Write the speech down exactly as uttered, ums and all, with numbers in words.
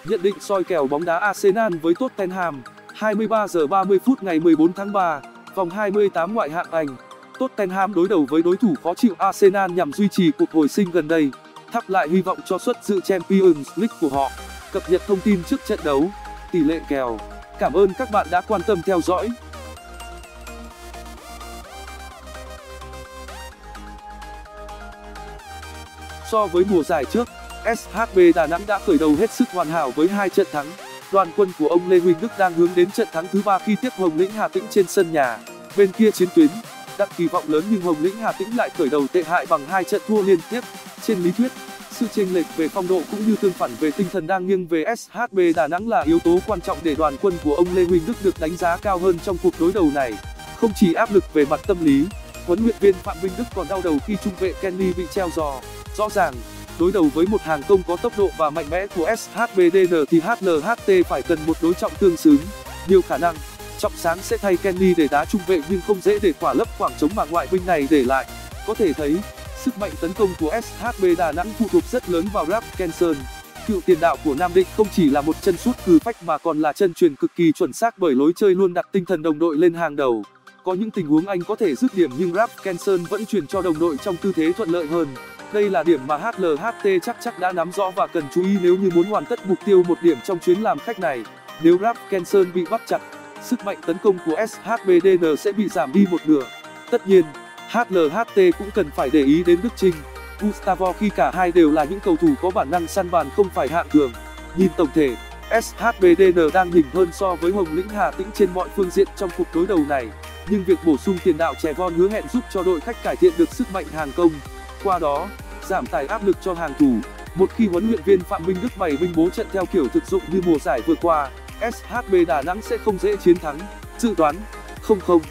Nhận định soi kèo bóng đá Arsenal với Tottenham, hai mươi ba giờ ba mươi phút ngày mười bốn tháng ba, vòng hai mươi tám ngoại hạng Anh. Tottenham đối đầu với đối thủ khó chịu Arsenal nhằm duy trì cuộc hồi sinh gần đây, thắp lại hy vọng cho suất dự Champions League của họ. Cập nhật thông tin trước trận đấu, tỷ lệ kèo. Cảm ơn các bạn đã quan tâm theo dõi. So với mùa giải trước, ét hát bê Đà Nẵng đã khởi đầu hết sức hoàn hảo với hai trận thắng. Đoàn quân của ông Lê Huỳnh Đức đang hướng đến trận thắng thứ ba khi tiếp Hồng Lĩnh Hà Tĩnh trên sân nhà. Bên kia chiến tuyến, đặt kỳ vọng lớn nhưng Hồng Lĩnh Hà Tĩnh lại khởi đầu tệ hại bằng hai trận thua liên tiếp. Trên lý thuyết, sự chênh lệch về phong độ cũng như tương phản về tinh thần đang nghiêng về ét hát bê Đà Nẵng là yếu tố quan trọng để đoàn quân của ông Lê Huỳnh Đức được đánh giá cao hơn trong cuộc đối đầu này. Không chỉ áp lực về mặt tâm lý, huấn luyện viên Phạm Minh Đức còn đau đầu khi trung vệ Kenny bị treo giò. Rõ ràng, đối đầu với một hàng công có tốc độ và mạnh mẽ của ét hát bê đê en thì hát lờ hát tê phải cần một đối trọng tương xứng. Nhiều khả năng, Trọng Sáng sẽ thay Kenny để đá trung vệ nhưng không dễ để khỏa lấp khoảng trống mà ngoại binh này để lại. Có thể thấy, sức mạnh tấn công của ét hát bê Đà Nẵng phụ thuộc rất lớn vào Ralph Kenson. Cựu tiền đạo của Nam Định không chỉ là một chân sút cừ phách mà còn là chân truyền cực kỳ chuẩn xác bởi lối chơi luôn đặt tinh thần đồng đội lên hàng đầu. Có những tình huống anh có thể dứt điểm nhưng Ralph Kenson vẫn truyền cho đồng đội trong tư thế thuận lợi hơn. Đây là điểm mà hát lờ hát tê chắc chắc đã nắm rõ và cần chú ý nếu như muốn hoàn tất mục tiêu một điểm trong chuyến làm khách này. Nếu Ralph Kenson bị bắt chặt, sức mạnh tấn công của ét hát bê đê en sẽ bị giảm đi một nửa. Tất nhiên, hát lờ hát tê cũng cần phải để ý đến Đức Chinh, Gustavo khi cả hai đều là những cầu thủ có bản năng săn bàn không phải hạng thường. Nhìn tổng thể, ét hát bê đê en đang nhỉnh hơn so với Hồng Lĩnh Hà Tĩnh trên mọi phương diện trong cuộc đối đầu này, nhưng việc bổ sung tiền đạo trẻ Von hứa hẹn giúp cho đội khách cải thiện được sức mạnh hàng công, qua đó giảm tải áp lực cho hàng thủ. Một khi huấn luyện viên Phạm Minh Đức bày binh bố trận theo kiểu thực dụng như mùa giải vừa qua, ét hát bê Đà Nẵng sẽ không dễ chiến thắng. Dự đoán không không